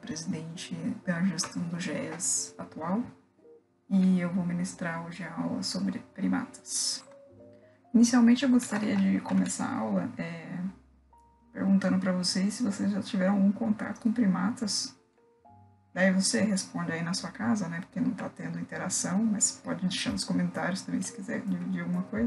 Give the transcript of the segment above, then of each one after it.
presidente da gestão do GES atual, e eu vou ministrar hoje a aula sobre primatas. Inicialmente eu gostaria de começar a aula perguntando para vocês se vocês já tiveram algum contato com primatas. Daí você responde aí na sua casa, né, porque não está tendo interação, mas pode deixar nos comentários também se quiser dividir alguma coisa.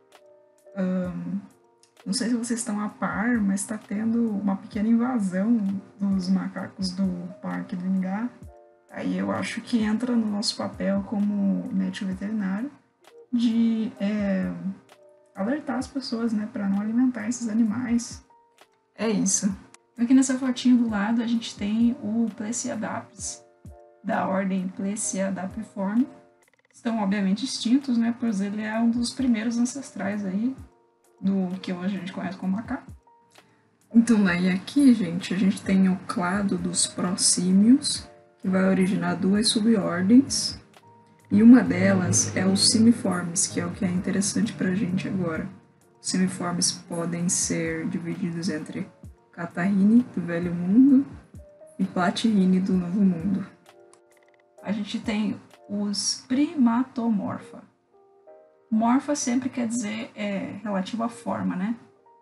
Não sei se vocês estão a par, mas está tendo uma pequena invasão dos macacos do Parque do Ingá. Aí eu acho que entra no nosso papel como médico veterinário de alertar as pessoas, né, para não alimentar esses animais. É isso. Aqui nessa fotinho do lado a gente tem o Plesiadapis, da ordem Plesiadapiforme. Estão obviamente extintos, né, pois ele é um dos primeiros ancestrais aí do que hoje a gente conhece como macaco. Então daí aqui, gente, a gente tem o clado dos prosímios, que vai originar duas subordens, e uma delas é os simiformes, que é o que é interessante pra gente agora. Os simiformes podem ser divididos entre Catarrhini, do Velho Mundo, e Platyrrhini, do Novo Mundo. A gente tem os primatomorfa. Morfa sempre quer dizer relativo à forma, né?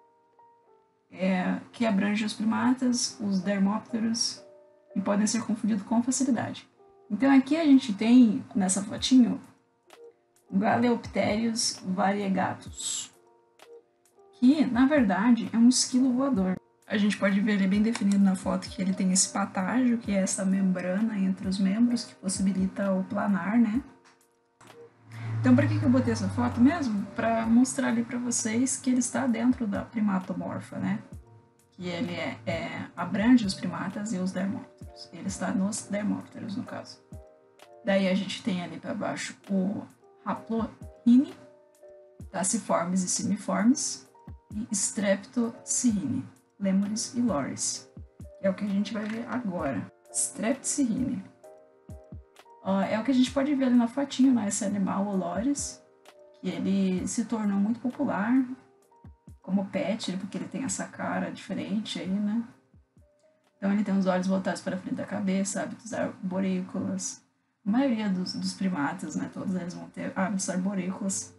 Que abrange os primatas, os dermópteros, e podem ser confundidos com facilidade. Então aqui a gente tem, nessa fotinho, Galeopterius variegatus, que na verdade é um esquilo voador. A gente pode ver ele bem definido na foto que ele tem esse patágio, que é essa membrana entre os membros que possibilita o planar, né? Então, por que eu botei essa foto mesmo? Para mostrar ali para vocês que ele está dentro da primatomorfa, né? Que ele abrange os primatas e os dermópteros. Ele está nos dermópteros, no caso. Daí a gente tem ali para baixo o Haplorhini, Taciformes e Simiformes, e Streptocirrhini, Lemures e Loris. Que é o que a gente vai ver agora. Streptocirrhini. É o que a gente pode ver ali na fotinho, né? Esse animal, o Loris, que ele se tornou muito popular como pet, porque ele tem essa cara diferente aí, né? Então ele tem os olhos voltados para frente da cabeça, hábitos arborícolas. A maioria dos primatas, né? Todos eles vão ter hábitos arborícolas,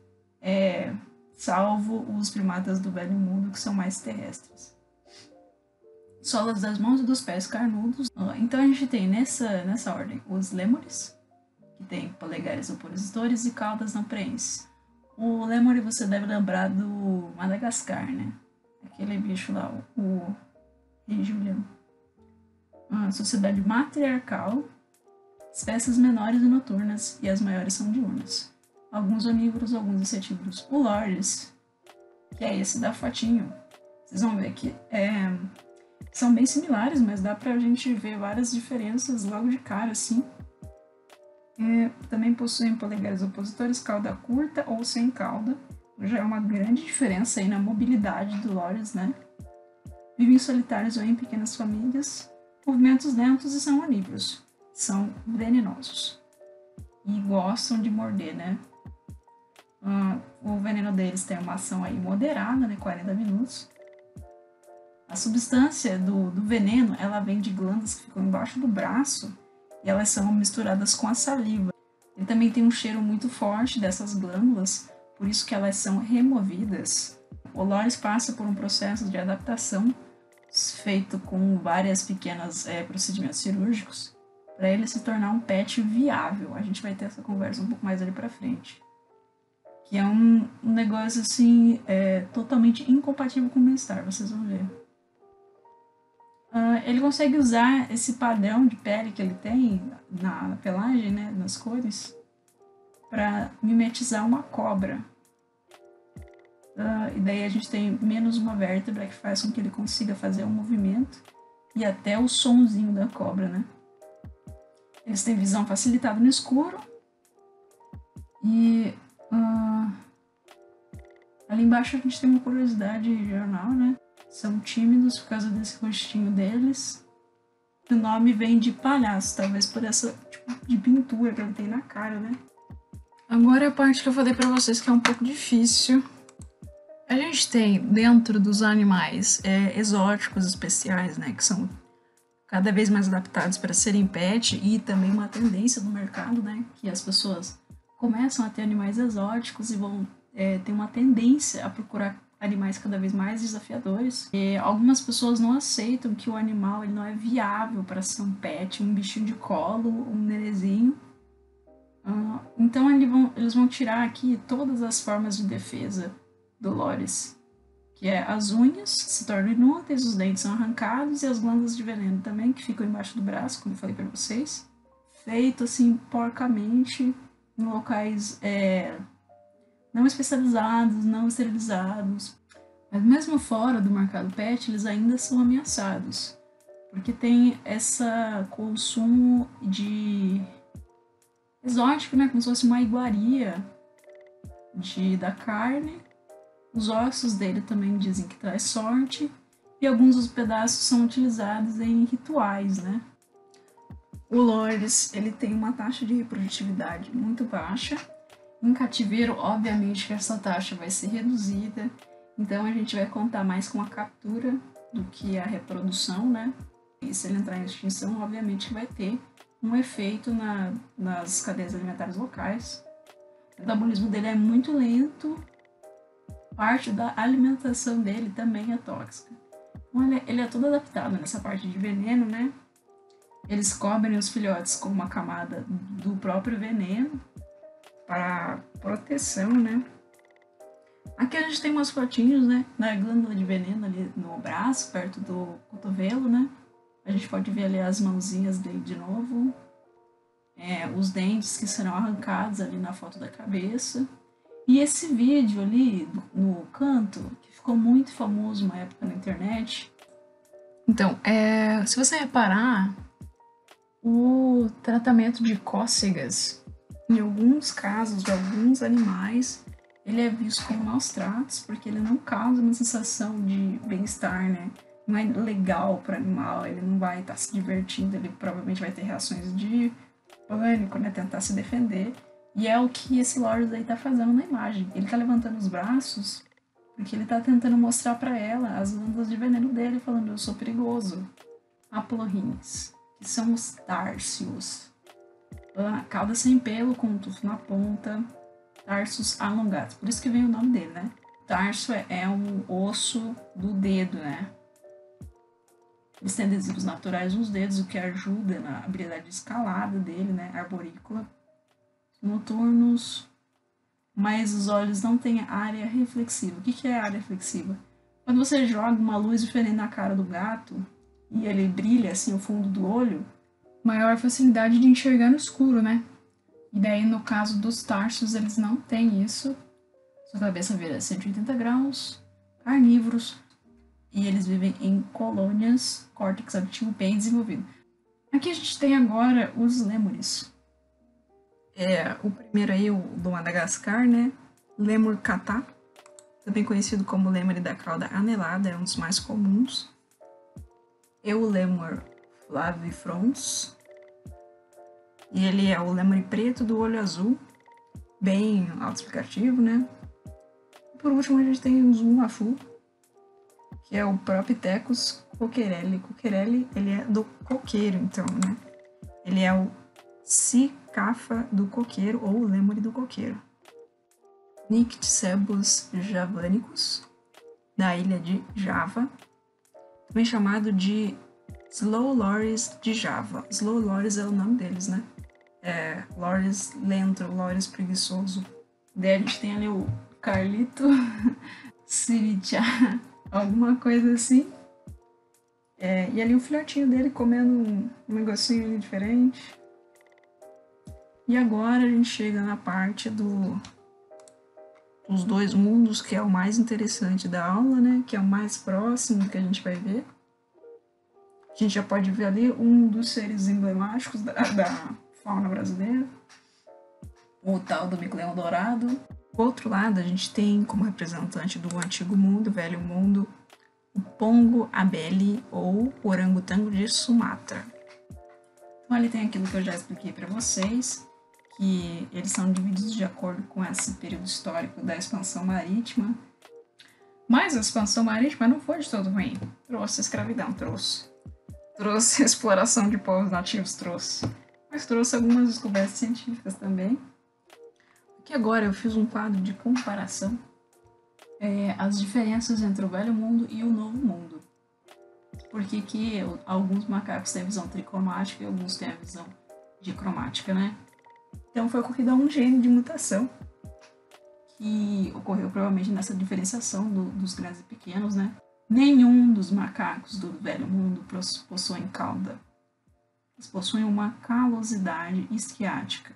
salvo os primatas do Velho Mundo, que são mais terrestres. Solas das mãos e dos pés carnudos. Então a gente tem nessa ordem os lêmures, que tem polegares opositores e caudas não preenses. O lêmure você deve lembrar do Madagascar, né? Aquele bicho lá, o Rei Julião. Sociedade matriarcal, espécies menores e noturnas, e as maiores são diurnas. Alguns onívoros, alguns insetívoros. O Loris, que é esse da fotinho, vocês vão ver que são bem similares, mas dá pra gente ver várias diferenças logo de cara, assim. Também possuem polegares opositores, cauda curta ou sem cauda. Já é uma grande diferença aí na mobilidade do Loris, né? Vivem solitários ou em pequenas famílias. Movimentos lentos e são onívoros. São venenosos. E gostam de morder, né? O veneno deles tem uma ação aí moderada, né? 40 minutos. A substância do veneno, ela vem de glândulas que ficam embaixo do braço e elas são misturadas com a saliva. Ele também tem um cheiro muito forte dessas glândulas, por isso que elas são removidas. O Loris passa por um processo de adaptação feito com várias pequenos procedimentos cirúrgicos para ele se tornar um pet viável. A gente vai ter essa conversa um pouco mais ali para frente. Que é um negócio assim totalmente incompatível com o bem-estar, vocês vão ver. Ele consegue usar esse padrão de pele que ele tem na pelagem, né, nas cores, para mimetizar uma cobra. E daí a gente tem menos uma vértebra que faz com que ele consiga fazer um movimento e até o sonzinho da cobra, né? Eles têm visão facilitada no escuro. E ali embaixo a gente tem uma curiosidade de jornal, né? São tímidos por causa desse rostinho deles. O nome vem de palhaço, talvez por essa tipo de pintura que ele tem na cara, né? Agora é a parte que eu falei pra vocês que é um pouco difícil. A gente tem dentro dos animais exóticos especiais, né? Que são cada vez mais adaptados para serem pet, e também uma tendência do mercado, né, que as pessoas começam a ter animais exóticos e vão ter uma tendência a procurar animais cada vez mais desafiadores. E algumas pessoas não aceitam que o animal ele não é viável para ser um pet, um bichinho de colo, um nenezinho. Então eles vão tirar aqui todas as formas de defesa do Loris, que é as unhas se tornam inúteis, os dentes são arrancados e as glândulas de veneno também, que ficam embaixo do braço, como eu falei para vocês. Feito assim, porcamente, em locais não especializados, não esterilizados. Mas mesmo fora do mercado pet, eles ainda são ameaçados, porque tem esse consumo de exótico, né, como se fosse uma iguaria da carne. Os ossos dele também dizem que traz sorte, e alguns dos pedaços são utilizados em rituais, né? O Loris, ele tem uma taxa de reprodutividade muito baixa. Em cativeiro, obviamente que essa taxa vai ser reduzida, então a gente vai contar mais com a captura do que a reprodução, né? E se ele entrar em extinção, obviamente vai ter um efeito nas cadeias alimentares locais. O metabolismo dele é muito lento, parte da alimentação dele também é tóxica. Então ele é todo adaptado nessa parte de veneno, né? Eles cobrem os filhotes com uma camada do próprio veneno para proteção, né? Aqui a gente tem umas fotinhos, né? Na glândula de veneno ali no braço, perto do cotovelo, né? A gente pode ver ali as mãozinhas dele de novo. Os dentes que serão arrancados ali na foto da cabeça. E esse vídeo ali no canto, que ficou muito famoso uma época na internet. Então, se você reparar, o tratamento de cócegas, em alguns casos de alguns animais, ele é visto como maus tratos, porque ele não causa uma sensação de bem-estar, né? Não é legal para o animal, ele não vai estar se divertindo, ele provavelmente vai ter reações de pânico, né? Tentar se defender. E é o que esse Loris aí tá fazendo na imagem. Ele tá levantando os braços porque ele tá tentando mostrar para ela as glândulas de veneno dele, falando: eu sou perigoso. Apolorrines, que são os társios. Cauda sem pelo, com um tufo na ponta, tarsos alongados. Por isso que vem o nome dele, né? Tarso é um osso do dedo, né? Eles têm adesivos naturais nos dedos, o que ajuda na habilidade de escalada dele, né? Arborícola. Noturnos, mas os olhos não têm área reflexiva. O que é área reflexiva? Quando você joga uma luz diferente na cara do gato e ele brilha assim o fundo do olho, maior facilidade de enxergar no escuro, né? E daí no caso dos tarsos eles não têm isso. Sua cabeça vira 180 graus, carnívoros, e eles vivem em colônias, córtex auditivo bem desenvolvido. Aqui a gente tem agora os lêmures. O primeiro aí, o do Madagascar, né? Lêmur catá, também conhecido como lêmure da cauda anelada, é um dos mais comuns. Eulemur flavifrons, e ele é o lêmure preto do olho azul, bem autoexplicativo, né? E por último a gente tem o Zumafu, que é o Propithecus coquerelli. Coquerelli, ele é do coqueiro, então, né? Ele é o cicafa do coqueiro ou lêmure do coqueiro. Nycticebus javanicus, da ilha de Java, também chamado de Slow Loris de Java. Slow Loris é o nome deles, né? Loris lento, Loris preguiçoso. Daí a gente tem ali o Carlito Siricha, alguma coisa assim. E ali o filhotinho dele comendo um negocinho ali diferente. E agora a gente chega na parte dos dois mundos, que é o mais interessante da aula, né? Que é o mais próximo que a gente vai ver. A gente já pode ver ali um dos seres emblemáticos da fauna brasileira, o tal do mico-leão dourado. Do outro lado, a gente tem como representante do antigo mundo, velho mundo, o pongo abelli ou orangotango de Sumatra. Então ali tem aquilo que eu já expliquei para vocês, que eles são divididos de acordo com esse período histórico da expansão marítima. Mas a expansão marítima não foi de todo ruim. Trouxe a escravidão, trouxe. trouxe exploração de povos nativos, trouxe. Mas trouxe algumas descobertas científicas também. Aqui agora eu fiz um quadro de comparação as diferenças entre o Velho Mundo e o Novo Mundo. Porque que alguns macacos têm a visão tricromática e alguns têm a visão dicromática, né? Então foi ocorrido um gene de mutação que ocorreu provavelmente nessa diferenciação dos grandes e pequenos, né? Nenhum dos macacos do Velho Mundo possuem cauda. Eles possuem uma calosidade isquiática.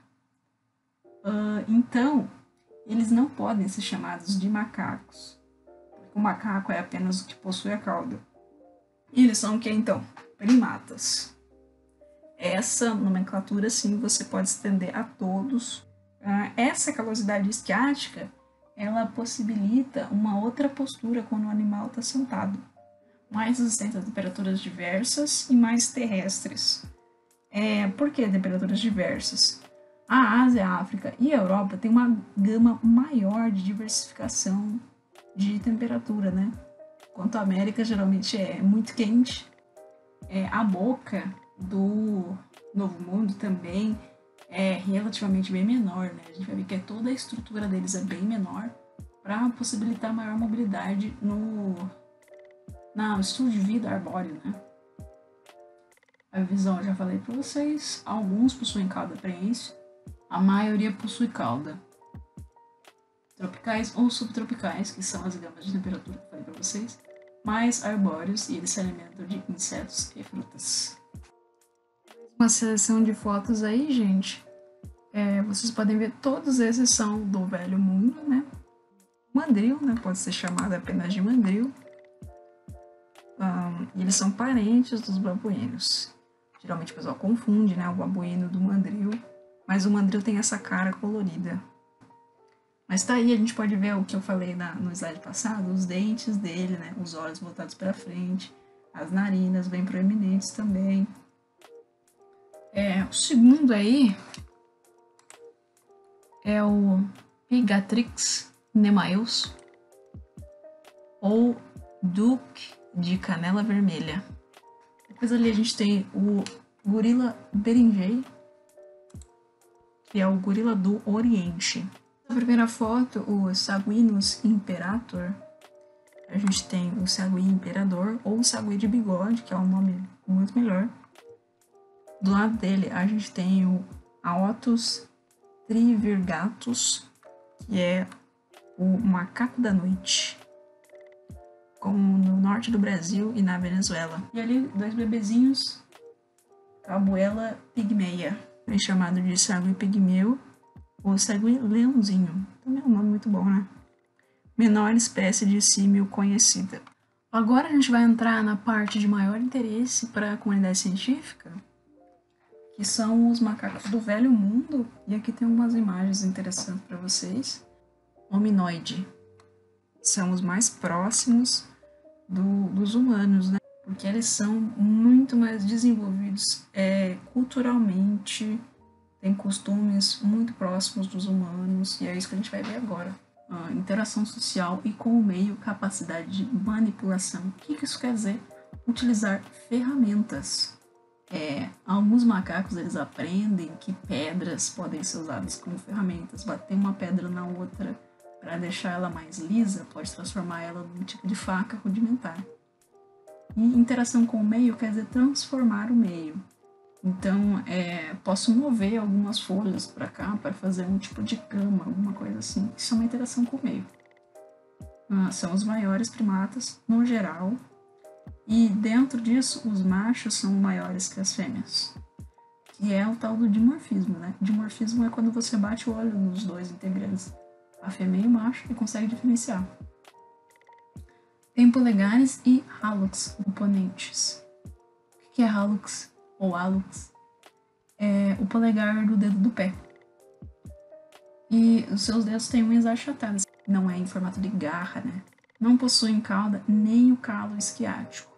Então, eles não podem ser chamados de macacos. Porque o macaco é apenas o que possui a cauda. E eles são o que então? Primatas. Essa nomenclatura, sim, você pode estender a todos. Essa calosidade isquiática, ela possibilita uma outra postura quando o animal está sentado. Mais resistente a temperaturas diversas e mais terrestres. Por que temperaturas diversas? A Ásia, a África e a Europa têm uma gama maior de diversificação de temperatura, né? Enquanto a América geralmente é muito quente, a boca do Novo Mundo também é relativamente bem menor, né? A gente vai ver que toda a estrutura deles é bem menor para possibilitar maior mobilidade no estilo de vida arbóreo, né? A visão eu já falei para vocês, alguns possuem cauda prensil, a maioria possui cauda. Tropicais ou subtropicais, que são as gamas de temperatura que eu falei para vocês, mais arbóreos e eles se alimentam de insetos e frutas. Uma seleção de fotos aí, gente. Vocês podem ver, todos esses são do Velho Mundo, né? Mandril, né? Pode ser chamado apenas de mandril. E eles são parentes dos babuínos. Geralmente o pessoal confunde, né? O babuíno do mandril. Mas o mandril tem essa cara colorida. Mas tá aí, a gente pode ver o que eu falei no slide passado, os dentes dele, né? Os olhos voltados para frente, as narinas bem proeminentes também. O segundo aí é o Pigatrix nemaeus, ou Duque de Canela Vermelha. Depois ali a gente tem o gorila berinjei, que é o gorila do Oriente. Na primeira foto, o Saguinus imperator. A gente tem o sagui imperador, ou o sagui de bigode, que é um nome muito melhor. Do lado dele, a gente tem o Aotus trivirgatus, que é o macaco da noite, como no norte do Brasil e na Venezuela. E ali, dois bebezinhos, Cabuela pigmeia, é chamado de sagui pigmeu ou sagui leãozinho. Também é um nome muito bom, né? Menor espécie de símil conhecida. Agora a gente vai entrar na parte de maior interesse para a comunidade científica, que são os macacos do Velho Mundo. E aqui tem algumas imagens interessantes para vocês. Hominoide. São os mais próximos dos humanos, né? Porque eles são muito mais desenvolvidos culturalmente, têm costumes muito próximos dos humanos, e é isso que a gente vai ver agora. Interação social e com o meio, capacidade de manipulação. O que isso quer dizer? Utilizar ferramentas. Alguns macacos eles aprendem que pedras podem ser usadas como ferramentas. Bater uma pedra na outra para deixar ela mais lisa pode transformar ela num tipo de faca rudimentar. E interação com o meio quer dizer transformar o meio. Então, posso mover algumas folhas para cá para fazer um tipo de cama, alguma coisa assim. Isso é uma interação com o meio. São os maiores primatas, no geral. E dentro disso, os machos são maiores que as fêmeas. Que é o tal do dimorfismo, né? Dimorfismo é quando você bate o olho nos dois integrantes, a fêmea e o macho, e consegue diferenciar. Tem polegares e hallux oponentes. O que é hallux ou hallux? É o polegar do dedo do pé. E os seus dedos têm unhas achatadas. Não é em formato de garra, né? Não possuem cauda nem o calo isquiático.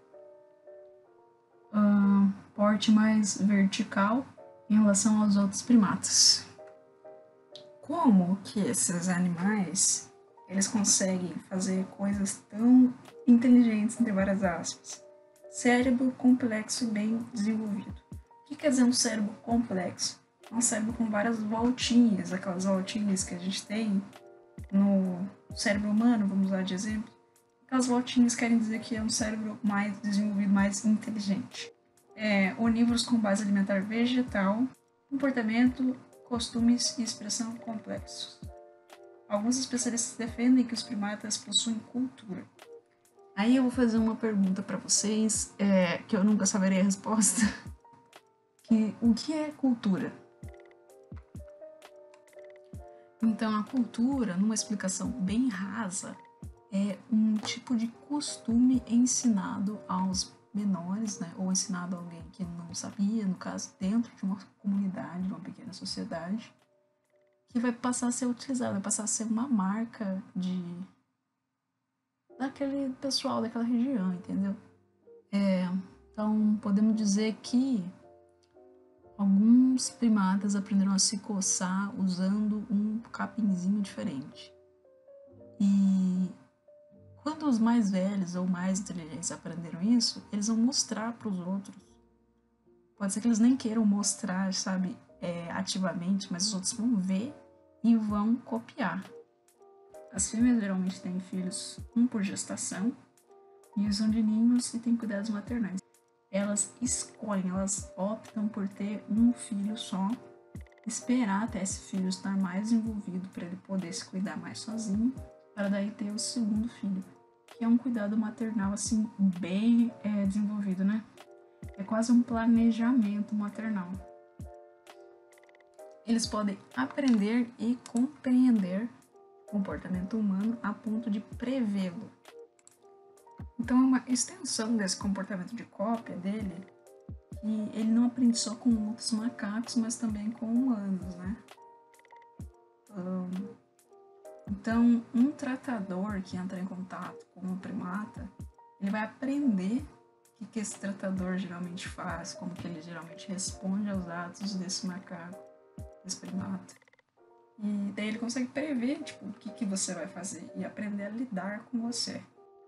Porte mais vertical em relação aos outros primatas. Como que esses animais eles conseguem fazer coisas tão inteligentes, entre várias aspas, cérebro complexo e bem desenvolvido. O que quer dizer um cérebro complexo? É um cérebro com várias voltinhas, aquelas voltinhas que a gente tem no cérebro humano, vamos usar de exemplo. Aquelas voltinhas querem dizer que é um cérebro mais desenvolvido, mais inteligente. Onívoros com base alimentar vegetal, comportamento, costumes e expressão complexos. Alguns especialistas defendem que os primatas possuem cultura. Aí eu vou fazer uma pergunta para vocês, que eu nunca saberei a resposta. O que é cultura? Então, a cultura, numa explicação bem rasa, é um tipo de costume ensinado aos menores, né? Ou ensinado a alguém que não sabia, no caso, dentro de uma comunidade, de uma pequena sociedade, que vai passar a ser utilizado, vai passar a ser uma marca daquele pessoal, daquela região, entendeu? Então, podemos dizer que alguns primatas aprenderam a se coçar usando um capinzinho diferente. E quando os mais velhos ou mais inteligentes aprenderam isso, eles vão mostrar para os outros. Pode ser que eles nem queiram mostrar, sabe, ativamente, mas os outros vão ver e vão copiar. As fêmeas geralmente têm filhos, um por gestação, e usam de ninhos e têm cuidados maternais. Elas escolhem, elas optam por ter um filho só, esperar até esse filho estar mais envolvido para ele poder se cuidar mais sozinho, para daí ter o segundo filho, que é um cuidado maternal assim bem desenvolvido, né? É quase um planejamento maternal. Eles podem aprender e compreender o comportamento humano a ponto de prevê-lo. Então, é uma extensão desse comportamento de cópia dele, que ele não aprende só com outros macacos, mas também com humanos, né? Então, um tratador que entra em contato com um primata, ele vai aprender o que esse tratador geralmente faz, como que ele geralmente responde aos atos desse macaco, desse primata. E daí ele consegue prever, tipo, o que você vai fazer e aprender a lidar com você.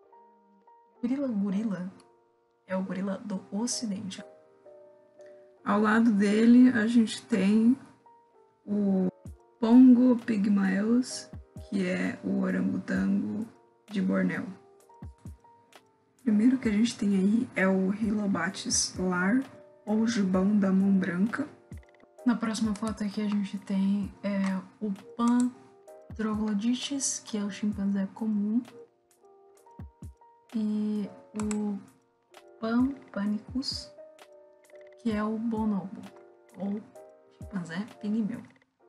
Gorila é o gorila do Ocidente. Ao lado dele, a gente tem o Pongo pygmaeus, que é o orangotango de Bornéu. O primeiro que a gente tem aí é o Hylobates lar, ou jubão da mão branca. Na próxima foto aqui a gente tem o Pan troglodytes, que é o chimpanzé comum, e o Pan panicus, que é o bonobo, ou chimpanzé pigmeu.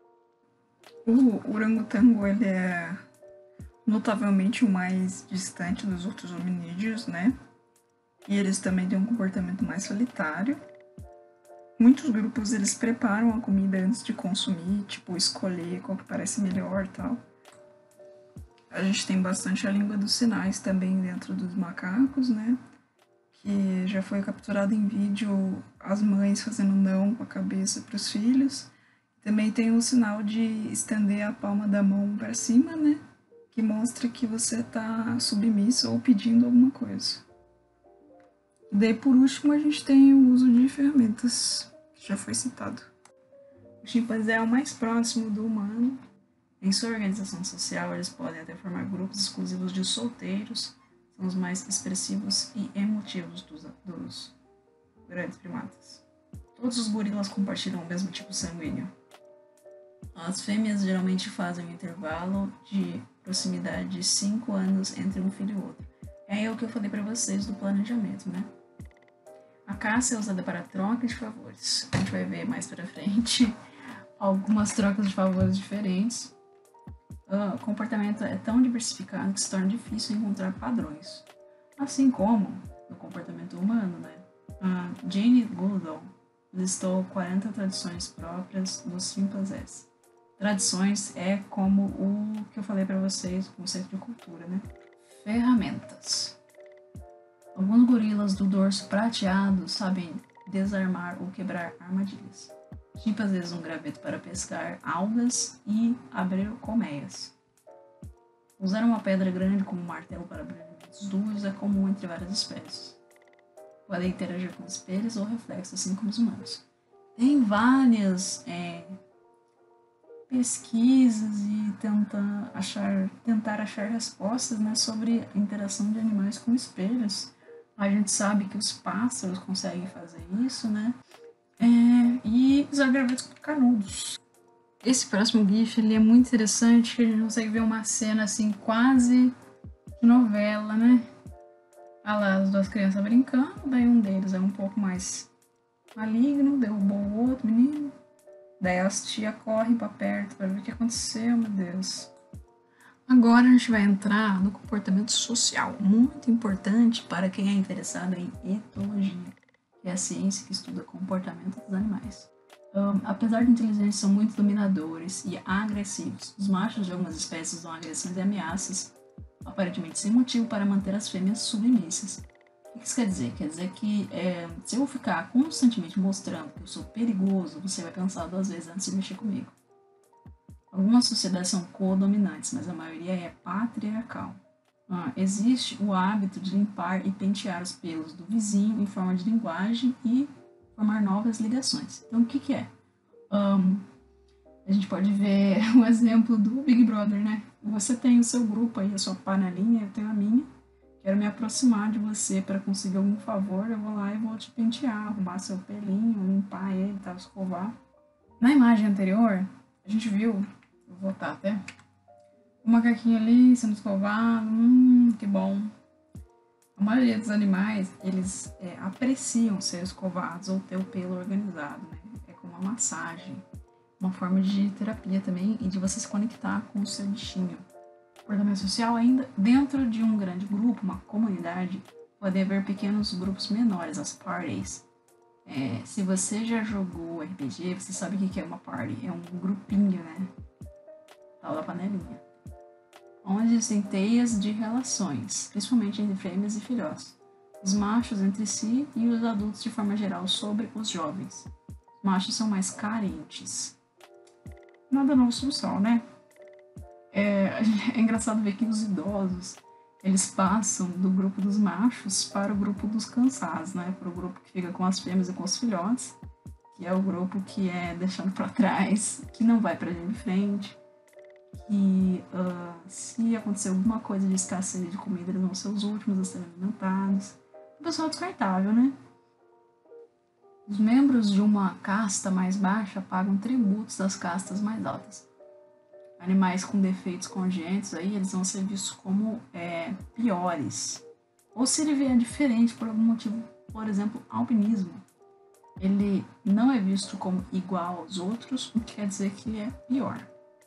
O orangotango, ele é notavelmente o mais distante dos outros hominídeos, né? E eles também têm um comportamento mais solitário. Muitos grupos, eles preparam a comida antes de consumir, tipo, escolher qual que parece melhor e tal. A gente tem bastante a língua dos sinais também dentro dos macacos, né? Que já foi capturado em vídeo as mães fazendo não com a cabeça para os filhos. Também tem o sinal de estender a palma da mão para cima, né? Que mostra que você está submisso ou pedindo alguma coisa. E daí, por último, a gente tem o uso de ferramentas, que já foi citado. O chimpanzé é o mais próximo do humano. Em sua organização social, eles podem até formar grupos exclusivos de solteiros, são os mais expressivos e emotivos dos grandes primatas. Todos os gorilas compartilham o mesmo tipo sanguíneo. As fêmeas geralmente fazem um intervalo de proximidade de 5 anos entre um filho e outro. É o que eu falei para vocês do planejamento, né? A caça é usada para troca de favores. A gente vai ver mais para frente algumas trocas de favores diferentes. O comportamento é tão diversificado que se torna difícil encontrar padrões. Assim como no comportamento humano, né? A Jane Goodall listou 40 tradições próprias dos chimpanzés. Tradições é como o que eu falei para vocês, o conceito de cultura, né? Ferramentas. Alguns gorilas do dorso prateado sabem desarmar ou quebrar armadilhas. Chimpanzés usam graveto para pescar algas e abrir colmeias. Usar uma pedra grande como martelo para abrir movimentos duros é comum entre várias espécies. podem interagir com espelhos ou reflexos, assim como os humanos. Tem várias pesquisas e tentar achar respostas, né, sobre a interação de animais com espelhos. A gente sabe que os pássaros conseguem fazer isso, né? E os agavetos canudos. Esse próximo GIF ele é muito interessante, que a gente consegue ver uma cena assim quase de novela, né? Olha lá, as duas crianças brincando, daí um deles é um pouco mais maligno, derrubou o outro menino. Daí as tia correm pra perto pra ver o que aconteceu, meu Deus. Agora a gente vai entrar no comportamento social, muito importante para quem é interessado em etologia, que é a ciência que estuda o comportamento dos animais. Apesar de inteligentes são muito dominadores e agressivos, os machos de algumas espécies dão agressões e ameaças, aparentemente sem motivo, para manter as fêmeas submissas. O que isso quer dizer? Quer dizer que se eu ficar constantemente mostrando que eu sou perigoso, você vai pensar 2 vezes antes de mexer comigo. Algumas sociedades são codominantes, mas a maioria é patriarcal. Existe o hábito de limpar e pentear os pelos do vizinho em forma de linguagem e formar novas ligações. Então, o que é? A gente pode ver o exemplo do Big Brother, né? Você tem o seu grupo aí, a sua panelinha, eu tenho a minha. Quero me aproximar de você para conseguir algum favor, eu vou lá e vou te pentear, arrumar seu pelinho, limpar ele, tá, escovar. Na imagem anterior, a gente viu, vou voltar até, o macaquinho ali sendo escovado, que bom. A maioria dos animais, eles apreciam ser escovados ou ter o pelo organizado, né? É como uma massagem, uma forma de terapia também e de você se conectar com o seu bichinho. Comportamento social ainda, dentro de um grande grupo, uma comunidade, pode haver pequenos grupos menores, as parties. Se você já jogou RPG, você sabe o que é uma party, é um grupinho, né? Tal da panelinha. Onde existem teias de relações, principalmente entre fêmeas e filhotes. Os machos entre si e os adultos de forma geral sobre os jovens. Os machos são mais carentes. Nada novo sob o sol, né? É engraçado ver que os idosos, eles passam do grupo dos machos para o grupo dos cansados, né? Para o grupo que fica com as fêmeas e com os filhotes, que é o grupo que é deixando para trás, que não vai para linha de frente, que se acontecer alguma coisa de escassez de comida, eles vão ser os últimos a serem alimentados. O pessoal descartável, né? Os membros de uma casta mais baixa pagam tributos das castas mais altas. Animais com defeitos congênitos aí, eles vão ser vistos como piores. Ou se ele vier diferente por algum motivo, por exemplo, albinismo, ele não é visto como igual aos outros, o que quer dizer que ele é pior.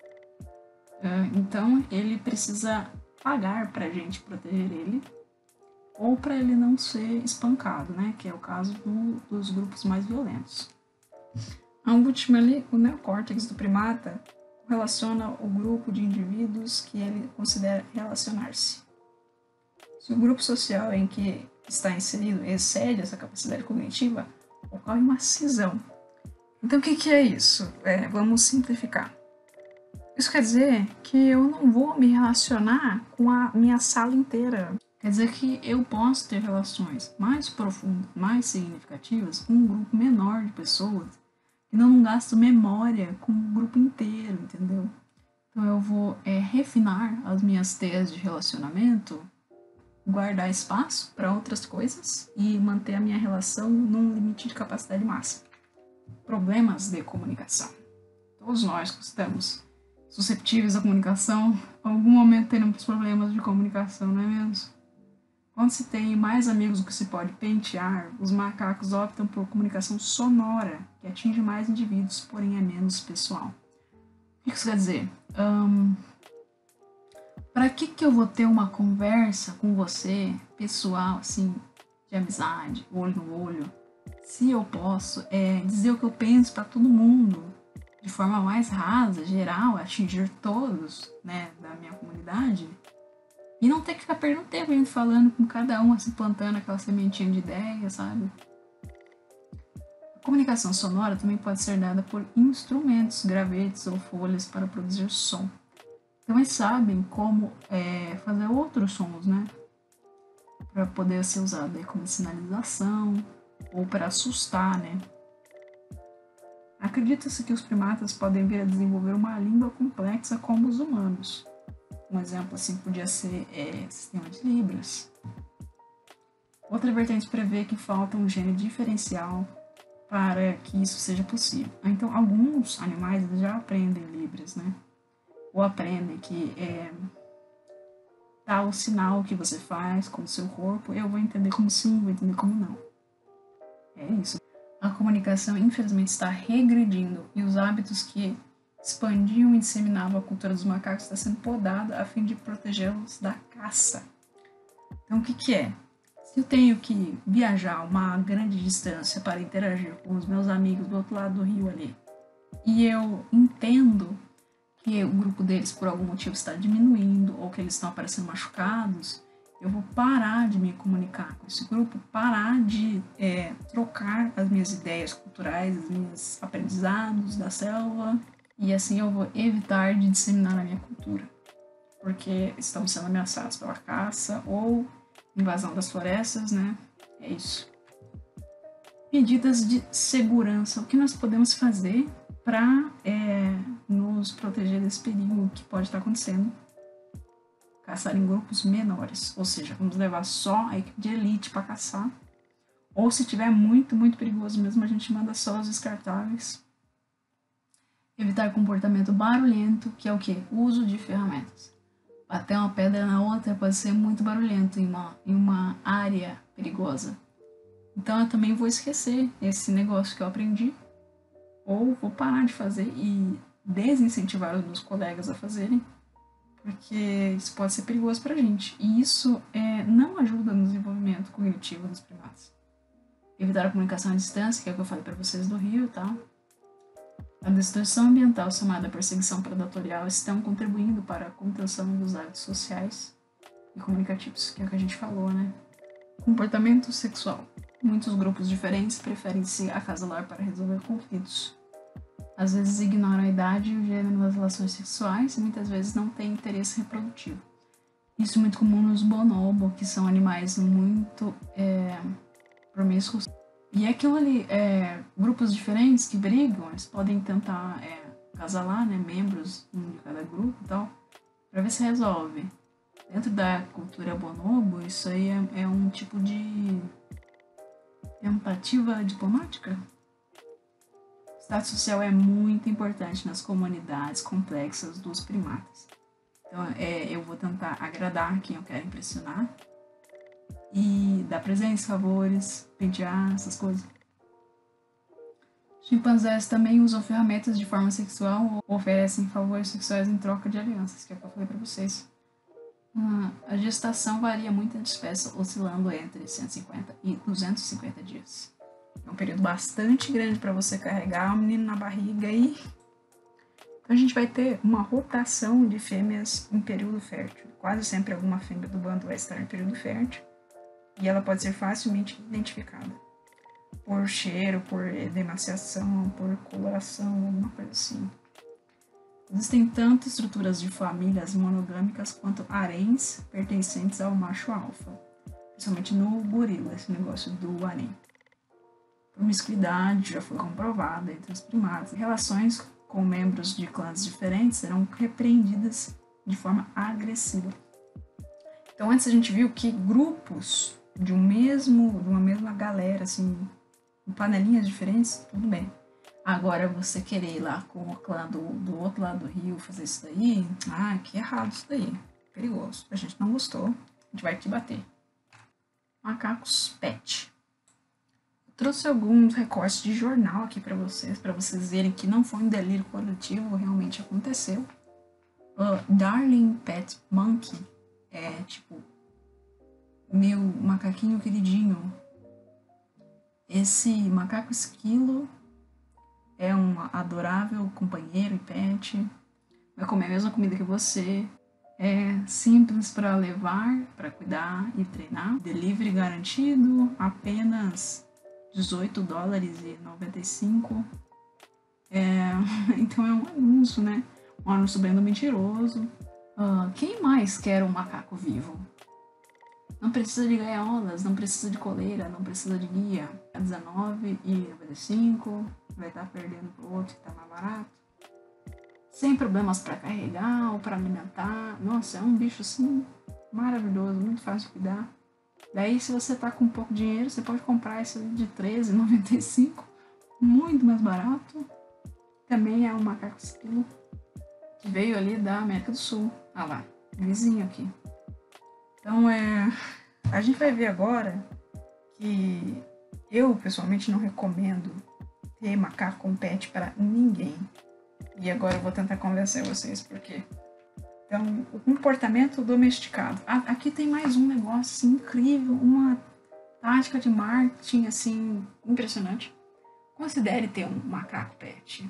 Então ele precisa pagar pra gente proteger ele, ou para ele não ser espancado, né? Que é o caso dos grupos mais violentos. A última ali, o neocórtex do primata, relaciona o grupo de indivíduos que ele considera relacionar-se. Se o grupo social em que está inserido excede essa capacidade cognitiva, ocorre uma cisão. Então o que é isso? Vamos simplificar. Isso quer dizer que eu não vou me relacionar com a minha sala inteira. Quer dizer que eu posso ter relações mais profundas, mais significativas com um grupo menor de pessoas e não gasto memória com o grupo inteiro, entendeu? Então eu vou refinar as minhas teias de relacionamento, guardar espaço para outras coisas e manter a minha relação num limite de capacidade máxima. Problemas de comunicação. Todos nós que estamos susceptíveis à comunicação, em algum momento teremos problemas de comunicação, não é mesmo? Quando se tem mais amigos do que se pode pentear, os macacos optam por comunicação sonora, que atinge mais indivíduos, porém é menos pessoal. O que isso quer dizer? Para que eu vou ter uma conversa com você, pessoal, assim, de amizade, olho no olho, se eu posso dizer o que eu penso para todo mundo, de forma mais rasa, geral, atingir todos, né, da minha comunidade, e não ter que ficar perdendo tempo falando com cada um, assim, plantando aquela sementinha de ideia, sabe? A comunicação sonora também pode ser dada por instrumentos, gravetos ou folhas para produzir som. Então eles sabem como fazer outros sons, né? para poder ser usado aí como sinalização ou para assustar, né? Acredita-se que os primatas podem vir a desenvolver uma língua complexa como os humanos. Um exemplo assim podia ser sistema de Libras. Outra vertente prevê que falta um gene diferencial para que isso seja possível. Então, alguns animais já aprendem Libras, né? Ou aprendem que tal sinal que você faz com o seu corpo, eu vou entender como sim, vou entender como não. É isso. A comunicação, infelizmente, está regredindo e os hábitos que expandiam e disseminavam a cultura dos macacos está sendo podada a fim de protegê-los da caça. Então, o que é? Se eu tenho que viajar uma grande distância para interagir com os meus amigos do outro lado do rio ali, e eu entendo que o grupo deles por algum motivo está diminuindo ou que eles estão aparecendo machucados, eu vou parar de me comunicar com esse grupo, parar de trocar as minhas ideias culturais, os meus aprendizados da selva, e assim eu vou evitar de disseminar a minha cultura, porque estamos sendo ameaçados pela caça ou invasão das florestas, né? É isso. Medidas de segurança. O que nós podemos fazer para nos proteger desse perigo que pode estar acontecendo? Caçar em grupos menores, ou seja, vamos levar só a equipe de elite para caçar, ou se tiver muito, muito perigoso mesmo, a gente manda só os descartáveis. Evitar comportamento barulhento, que é o quê? O uso de ferramentas. Bater uma pedra na outra pode ser muito barulhento em uma área perigosa. Então eu também vou esquecer esse negócio que eu aprendi, ou vou parar de fazer e desincentivar os meus colegas a fazerem, porque isso pode ser perigoso pra gente. E isso não ajuda no desenvolvimento cognitivo dos primatas. Evitar a comunicação à distância, que é o que eu falei para vocês do rio e tal. A destruição ambiental chamada perseguição predatorial estão contribuindo para a contenção dos hábitos sociais e comunicativos, que é o que a gente falou, né? Comportamento sexual. Muitos grupos diferentes preferem se acasalar para resolver conflitos. Às vezes ignoram a idade e o gênero das relações sexuais e muitas vezes não têm interesse reprodutivo. Isso é muito comum nos bonobo, que são animais muito promíscuos. E aquilo ali, grupos diferentes que brigam, eles podem tentar acasalar, né, membros de cada grupo e tal, para ver se resolve. Dentro da cultura bonobo, isso aí é um tipo de tentativa diplomática. O status social é muito importante nas comunidades complexas dos primatas. Então, eu vou tentar agradar quem eu quero impressionar e dar presentes, favores, pentear, essas coisas. Chimpanzés também usam ferramentas de forma sexual ou oferecem favores sexuais em troca de alianças, que é o que eu falei para vocês. A gestação varia muito entre espécies, oscilando entre 150 e 250 dias. É um período bastante grande para você carregar o menino na barriga e... Então a gente vai ter uma rotação de fêmeas em período fértil. Quase sempre alguma fêmea do bando vai estar em período fértil e ela pode ser facilmente identificada por cheiro, por demaciação, por coloração, alguma coisa assim. Existem tanto estruturas de famílias monogâmicas quanto haréns pertencentes ao macho alfa, principalmente no gorila, esse negócio do harém. Promiscuidade já foi comprovada entre os primatas. Relações com membros de clãs diferentes serão repreendidas de forma agressiva. Então antes a gente viu que grupos de uma mesma galera, assim, em panelinhas diferentes, tudo bem. Agora você querer ir lá com o clã do outro lado do rio fazer isso daí, que errado isso daí, perigoso. A gente não gostou, a gente vai te bater. Macacos pet. Eu trouxe alguns recortes de jornal aqui para vocês verem que não foi um delírio coletivo, realmente aconteceu. Darling Pet Monkey é tipo meu macaquinho queridinho. Esse macaco esquilo é um adorável companheiro e pet. Vai comer a mesma comida que você. É simples para levar, para cuidar e treinar. Delivery garantido, apenas $18,95. Então é um anúncio, né? Um anúncio bem mentiroso. Quem mais quer um macaco vivo? Não precisa de gaiolas, não precisa de coleira, não precisa de guia. É R$19,95, vai estar perdendo pro outro que tá mais barato. Sem problemas para carregar ou para alimentar. Nossa, é um bicho assim maravilhoso, muito fácil de cuidar. Daí, se você tá com pouco dinheiro, você pode comprar esse de R$13,95, muito mais barato. Também é um macaco esquilo que veio ali da América do Sul. Ah lá, vizinho aqui. Então a gente vai ver agora que eu pessoalmente não recomendo ter macaco como pet para ninguém. E agora eu vou tentar convencer vocês por quê. Então, o comportamento domesticado. Aqui tem mais um negócio assim, incrível, uma tática de marketing assim impressionante. Considere ter um macaco pet.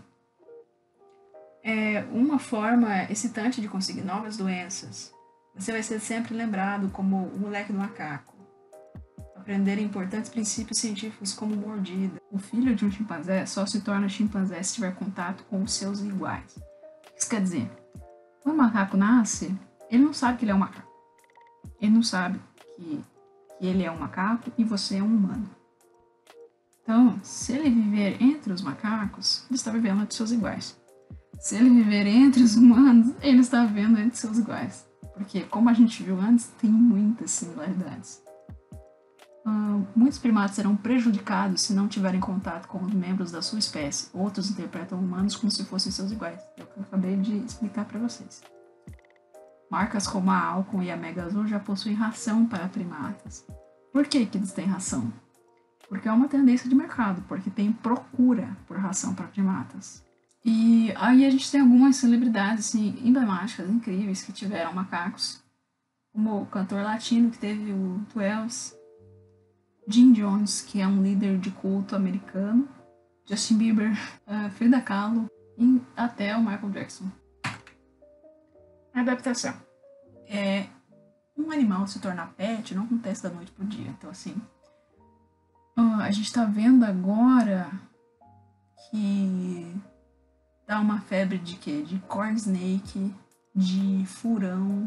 É uma forma excitante de conseguir novas doenças. Você vai ser sempre lembrado como o moleque do macaco. Aprender importantes princípios científicos como mordida. O filho de um chimpanzé só se torna chimpanzé se tiver contato com os seus iguais. O que isso quer dizer? Quando o macaco nasce, ele não sabe que ele é um macaco. Ele não sabe que ele é um macaco e você é um humano. Então, se ele viver entre os macacos, ele está vivendo entre seus iguais. Se ele viver entre os humanos, ele está vivendo entre seus iguais. Porque, como a gente viu antes, tem muitas similaridades. Muitos primatas serão prejudicados se não tiverem contato com os membros da sua espécie. Outros interpretam humanos como se fossem seus iguais. É o que eu acabei de explicar para vocês. Marcas como a Alcon e a Mega Azul já possuem ração para primatas. Por que eles têm ração? Porque é uma tendência de mercado, porque tem procura por ração para primatas. E aí a gente tem algumas celebridades assim, emblemáticas, incríveis, que tiveram macacos. Como o cantor latino que teve o Twelves, Jim Jones, que é um líder de culto americano, Justin Bieber, Frida Kahlo e até o Michael Jackson. Adaptação. Um animal se tornar pet não acontece da noite pro dia. Então, assim, a gente tá vendo agora que dá uma febre de quê? De corn snake, de furão,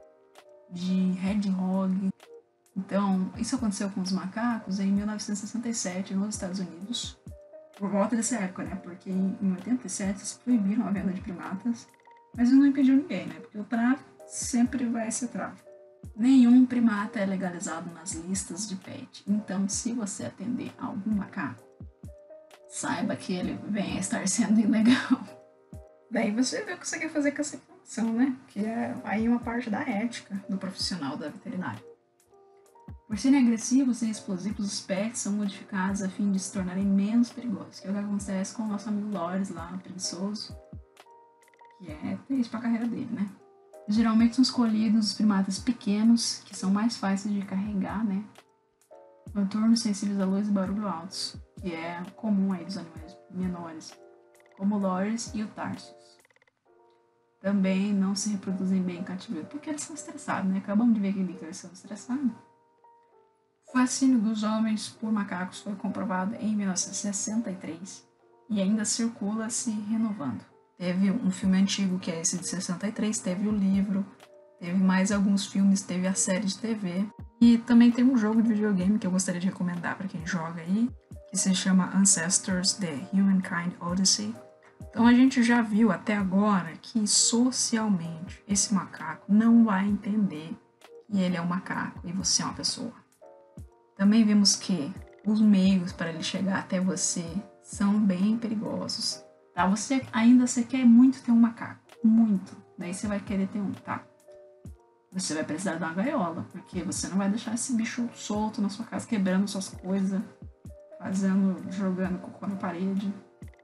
de hedgehog. Então, isso aconteceu com os macacos em 1967 nos Estados Unidos, por volta dessa época, né? Porque em 87 eles proibiram a venda de primatas, mas isso não impediu ninguém, né? Porque o tráfico sempre vai ser tráfico. Nenhum primata é legalizado nas listas de pet. Então, se você atender a algum macaco, saiba que ele vem a estar sendo ilegal. Daí você vê o que você quer fazer com essa informação, né? Que é aí uma parte da ética do profissional da veterinária. Por serem agressivos e explosivos, os pets são modificados a fim de se tornarem menos perigosos, que é o que acontece com o nosso amigo Loris lá, preguiçoso, que é triste pra carreira dele, né? Geralmente são escolhidos os primatas pequenos, que são mais fáceis de carregar, né? Noturnos, sensíveis a luz e barulho altos, que é comum aí dos animais menores, como o Loris e o Tarsus. Também não se reproduzem bem em cativeiro, porque eles são estressados, né? Acabamos de ver aquele que eles são estressados. O fascínio dos homens por macacos foi comprovado em 1963 e ainda circula se renovando. Teve um filme antigo que é esse de 63, teve o livro, teve mais alguns filmes, teve a série de TV. E também tem um jogo de videogame que eu gostaria de recomendar para quem joga aí, que se chama Ancestors: The Humankind Odyssey. Então a gente já viu até agora que socialmente esse macaco não vai entender que ele é um macaco e você é uma pessoa. Também vimos que os meios para ele chegar até você são bem perigosos. Tá? Você quer muito ter um macaco, muito. Daí você vai querer ter um, tá? Você vai precisar de uma gaiola, porque você não vai deixar esse bicho solto na sua casa, quebrando suas coisas, jogando cocô na parede.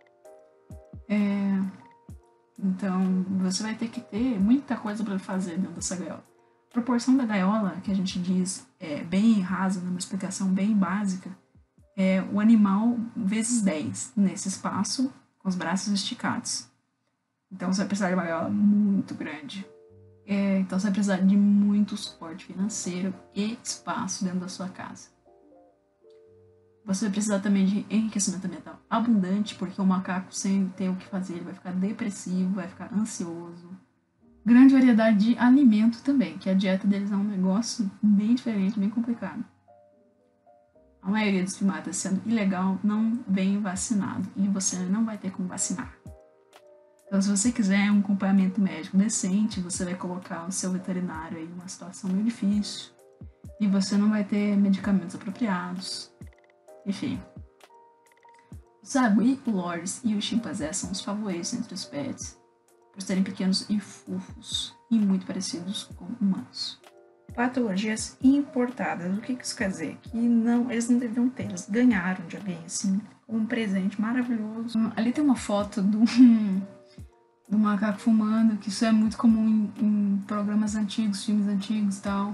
Então, você vai ter que ter muita coisa para ele fazer dentro dessa gaiola. A proporção da gaiola, que a gente diz bem rasa, numa explicação bem básica, é o animal vezes 10 nesse espaço, com os braços esticados. Então, você vai precisar de uma gaiola muito grande. Então, você vai precisar de muito suporte financeiro e espaço dentro da sua casa. Você vai precisar também de enriquecimento ambiental abundante, porque o macaco, sem ter o que fazer, ele vai ficar depressivo, vai ficar ansioso, Grande variedade de alimento também, que a dieta deles é um negócio bem diferente, bem complicado. A maioria dos primatas, sendo ilegal, não vem vacinado e você não vai ter como vacinar. Então, se você quiser um acompanhamento médico decente, você vai colocar o seu veterinário aí numa situação meio difícil e você não vai ter medicamentos apropriados. Enfim. O sagui, o lores e o chimpanzé são os favoritos entre os pets, por serem pequenos e fofos e muito parecidos com humanos. Patologias importadas. O que isso quer dizer? Que não, eles não deveriam ter, eles ganharam de alguém, assim, um presente maravilhoso. Ali tem uma foto do macaco fumando, que isso é muito comum em programas antigos, filmes antigos e tal.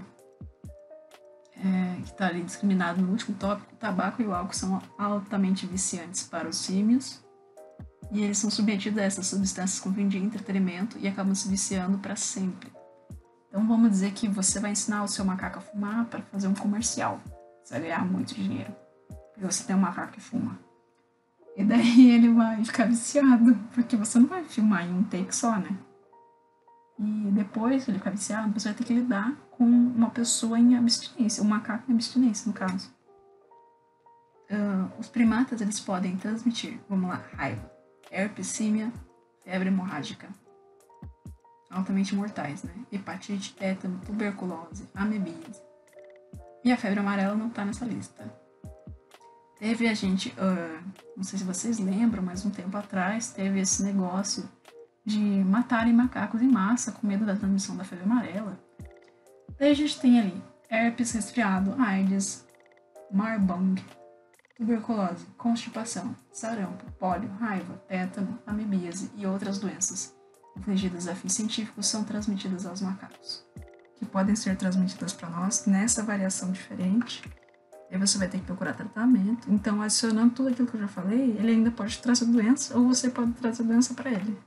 Que está ali discriminado no último tópico. O tabaco e o álcool são altamente viciantes para os símios. E eles são submetidos a essas substâncias com fim de entretenimento e acabam se viciando para sempre. Então vamos dizer que você vai ensinar o seu macaco a fumar para fazer um comercial. Você vai ganhar muito dinheiro. Porque você tem um macaco que fuma. E daí ele vai ficar viciado. Porque você não vai filmar em um take só, né? E depois que ele ficar viciado, você vai ter que lidar com uma pessoa em abstinência. Um macaco em abstinência, no caso. Os primatas, eles podem transmitir, vamos lá, raiva, herpes, símia, febre hemorrágica. Altamente mortais, né? Hepatite, tétano, tuberculose, amebíase. E a febre amarela não tá nessa lista. Teve a gente, não sei se vocês lembram, mas um tempo atrás teve esse negócio de matarem macacos em massa com medo da transmissão da febre amarela. Daí a gente tem ali herpes, resfriado, AIDS, marbung, tuberculose, constipação, sarampo, pólio, raiva, tétano, amebíase e outras doenças infligidas a fins científicos são transmitidas aos macacos, que podem ser transmitidas para nós nessa variação diferente. Aí você vai ter que procurar tratamento. Então, adicionando tudo aquilo que eu já falei, ele ainda pode trazer doença ou você pode trazer doença para ele.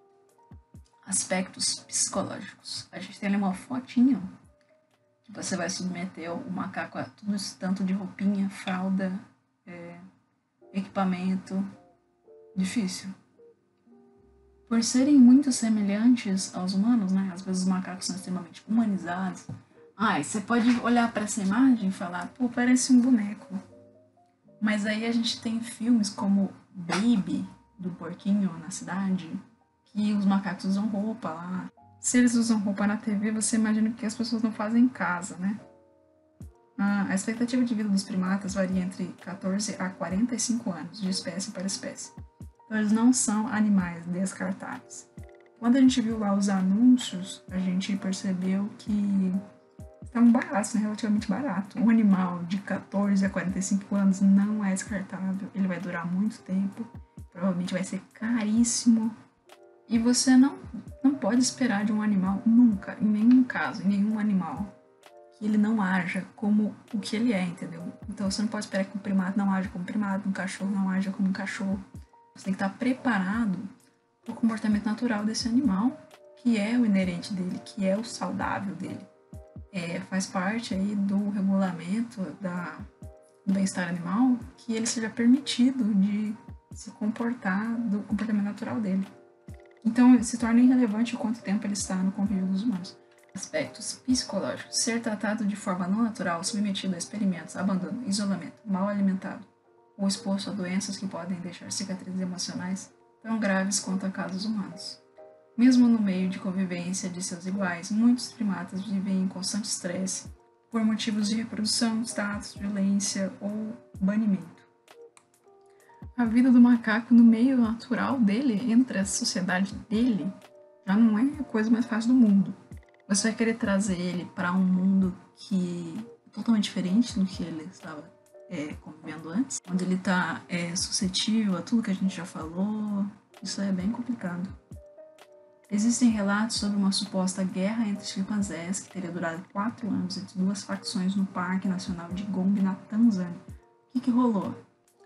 Aspectos psicológicos. A gente tem ali uma fotinha que você vai submeter o macaco a tudo isso, tanto de roupinha, fralda, equipamento. Difícil. Por serem muito semelhantes aos humanos, né? Às vezes os macacos são extremamente humanizados. Você pode olhar para essa imagem e falar, pô, parece um boneco. Mas aí a gente tem filmes como Baby, do porquinho na cidade, que os macacos usam roupa lá. Se eles usam roupa na TV, você imagina que as pessoas não fazem em casa, né? A expectativa de vida dos primatas varia entre 14 a 45 anos, de espécie para espécie. Então, eles não são animais descartáveis. Quando a gente viu lá os anúncios, a gente percebeu que estavam baratos, né? Relativamente barato. Um animal de 14 a 45 anos não é descartável, ele vai durar muito tempo, provavelmente vai ser caríssimo. E você não pode esperar de um animal nunca, em nenhum caso, em nenhum animal, que ele não haja como o que ele é, entendeu? Então você não pode esperar que um primata não haja como um primata, um cachorro não haja como um cachorro. Você tem que estar preparado para o comportamento natural desse animal, que é o inerente dele, que é o saudável dele. Faz parte aí do regulamento do bem-estar animal que ele seja permitido de se comportar do comportamento natural dele. Então, se torna irrelevante o quanto tempo ele está no convívio dos humanos. Aspectos psicológicos. Ser tratado de forma não natural, submetido a experimentos, abandono, isolamento, mal alimentado ou exposto a doenças que podem deixar cicatrizes emocionais tão graves quanto a casos humanos. Mesmo no meio de convivência de seus iguais, muitos primatas vivem em constante estresse por motivos de reprodução, status, violência ou banimento. A vida do macaco no meio natural dele, entre a sociedade dele, já não é a coisa mais fácil do mundo. Você vai querer trazer ele para um mundo que é totalmente diferente do que ele estava convivendo antes, onde ele está suscetível a tudo que a gente já falou. Isso é bem complicado. Existem relatos sobre uma suposta guerra entre chimpanzés que teria durado 4 anos entre duas facções no Parque Nacional de Gombe, na Tanzânia. O que rolou?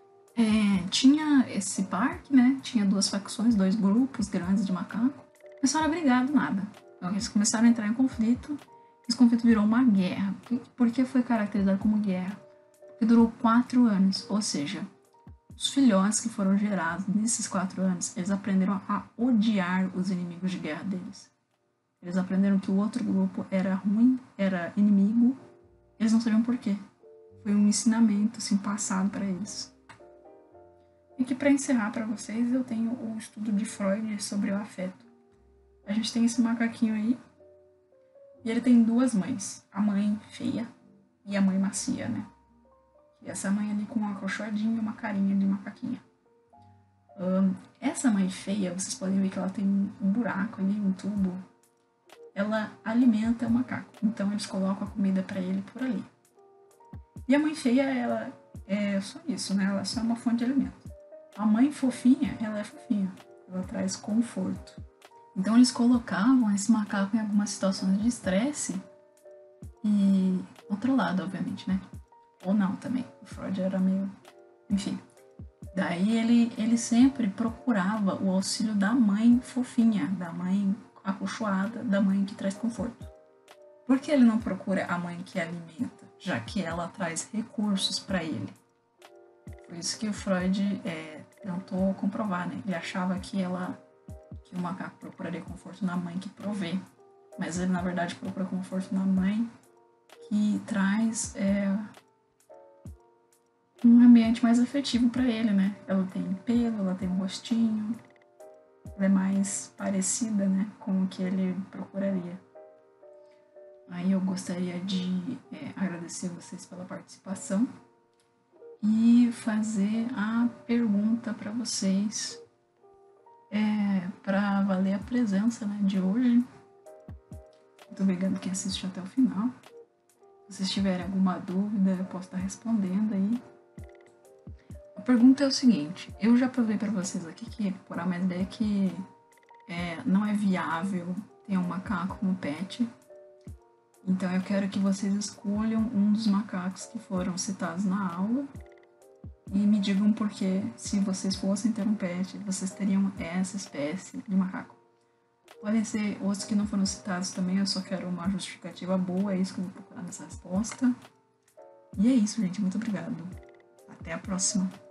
Tinha esse parque, né? Tinha 2 facções, 2 grupos grandes de macaco. Começaram a brigar do nada. Então, eles começaram a entrar em conflito. Esse conflito virou uma guerra. Por que foi caracterizado como guerra? Porque durou 4 anos. Ou seja, os filhotes que foram gerados nesses 4 anos, eles aprenderam a odiar os inimigos de guerra deles. Eles aprenderam que o outro grupo era ruim, era inimigo. Eles não sabiam por quê. Foi um ensinamento, assim, passado para eles. E que para encerrar para vocês, eu tenho o estudo de Freud sobre o afeto. A gente tem esse macaquinho aí, e ele tem duas mães. A mãe feia e a mãe macia, né? E essa mãe ali com um acolchoadinho e uma carinha de macaquinha. Essa mãe feia, vocês podem ver que ela tem um buraco ali, um tubo. Ela alimenta o macaco, então eles colocam a comida para ele por ali. E a mãe feia, ela é só isso, né? Ela só é uma fonte de alimento. A mãe fofinha, ela é fofinha. Ela traz conforto. Então eles colocavam esse macaco em algumas situações de estresse e controlado, obviamente, né? Ou não também. O Freud era meio... Enfim. Daí ele sempre procurava o auxílio da mãe fofinha, da mãe acolchoada, da mãe que traz conforto. Por que ele não procura a mãe que alimenta, já que ela traz recursos para ele? Por isso que o Freud tentou comprovar, né? Ele achava que o macaco procuraria conforto na mãe que provê, mas ele na verdade procura conforto na mãe que traz um ambiente mais afetivo para ele, né? Ela tem pelo, ela tem um rostinho, ela é mais parecida, né, com o que ele procuraria. Aí eu gostaria de agradecer vocês pela participação e fazer a pergunta para vocês para valer a presença, né, de hoje. Muito obrigada quem assistiu até o final. Se vocês tiverem alguma dúvida, eu posso estar respondendo aí. A pergunta é o seguinte: eu já provei para vocês aqui que, por uma ideia que não é viável ter um macaco como pet. Então eu quero que vocês escolham um dos macacos que foram citados na aula e me digam por que, se vocês fossem ter um pet, vocês teriam essa espécie de macaco. Podem ser outros que não foram citados também, eu só quero uma justificativa boa, é isso que eu vou procurar nessa resposta. E é isso, gente. Muito obrigado. Até a próxima.